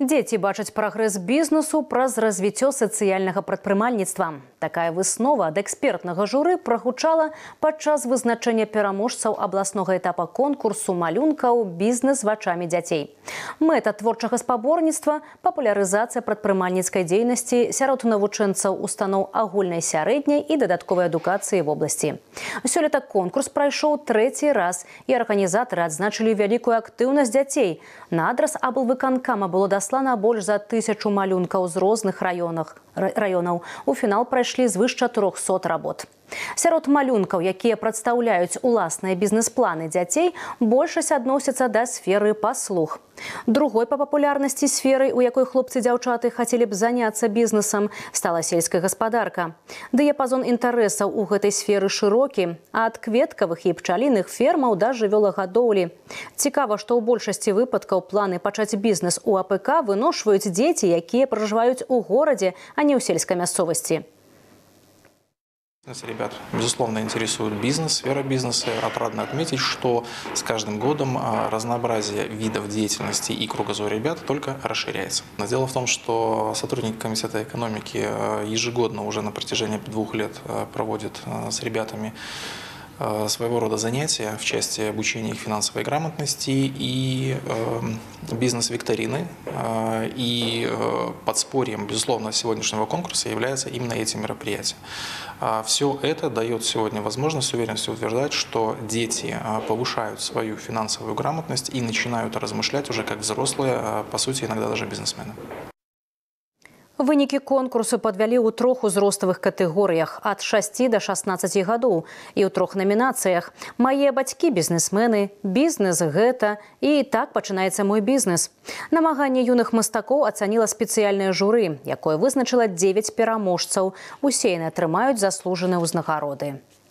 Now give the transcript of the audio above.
Дзеці бачаць прагрэс бізнесу праз развіццё сацыяльнага прадпрымальніцтва. Такая выснова ад экспертнага журы прагучала падчас вызначэння пераможцаў абласнога этапа конкурсу малюнкаў «Бізнес вачамі дзяцей». Мэта творчага спаборніцтва – папулярызацыя прадпрымальніцкай дзейнасці сярод навучэнцаў устаноў агульнай сярэдняй і дадатковай адукацыі в обласці. Сёлета конкурс прайшоў трэці раз, і арганізатары адзначылі вялікую актыўнасць дзяцей. На адрас аблвыканкама было даслана больш за 1000 малюнкаў з розных раёнаў. У фінал прайшлі звыш 400 работ. Сярод малюнкаў, якія прадстаўляюць уласныя бізнес-планы дзяцей, большасць адносяцца да сферы паслуг. Другой па папулярнасці сферай, у якой хлопцы-дзяўчаты хацелі б заняцца бізнесам, стала сельская гаспадарка. Дыяпазон інтарэсаў у гэтай сферы шырокі, ад кветкавых і пчаліных фермаў да жывёлагадоўлі. Цікава, што ў большасці выпадкаў планы пачаць бізнес у АПК выношваюць дзеці, якія пражываюць у горадзе, а не ў сельскай мясцовасці. Ребят, безусловно, интересует бизнес, сфера бизнеса. Отрадно отметить, что с каждым годом разнообразие видов деятельности и кругозор ребят только расширяется. Но дело в том, что сотрудники Комитета экономики ежегодно уже на протяжении 2 лет проводят с ребятами своего рода занятия в части обучения их финансовой грамотности и бизнес-викторины. И подспорьем, безусловно, сегодняшнего конкурса является именно эти мероприятия. Все это дает сегодня возможность с уверенностью утверждать, что дети повышают свою финансовую грамотность и начинают размышлять уже как взрослые, по сути, иногда даже бизнесмены. Вынікі конкурсу падвялі ў 3 узроставых катэгорыях ад 6 да 16 гадоў і ў 3 намінацыях «Мае бацькі бізнесмены», «Бізнес гэта» і «Так пачынаецца мой бізнес». Намаганне юных мастакоў ацаніла спецыяльнае журы, якое вызначыла 9 пераможцаў. Усе яны атрымаюць заслужаныя ўзнагароды.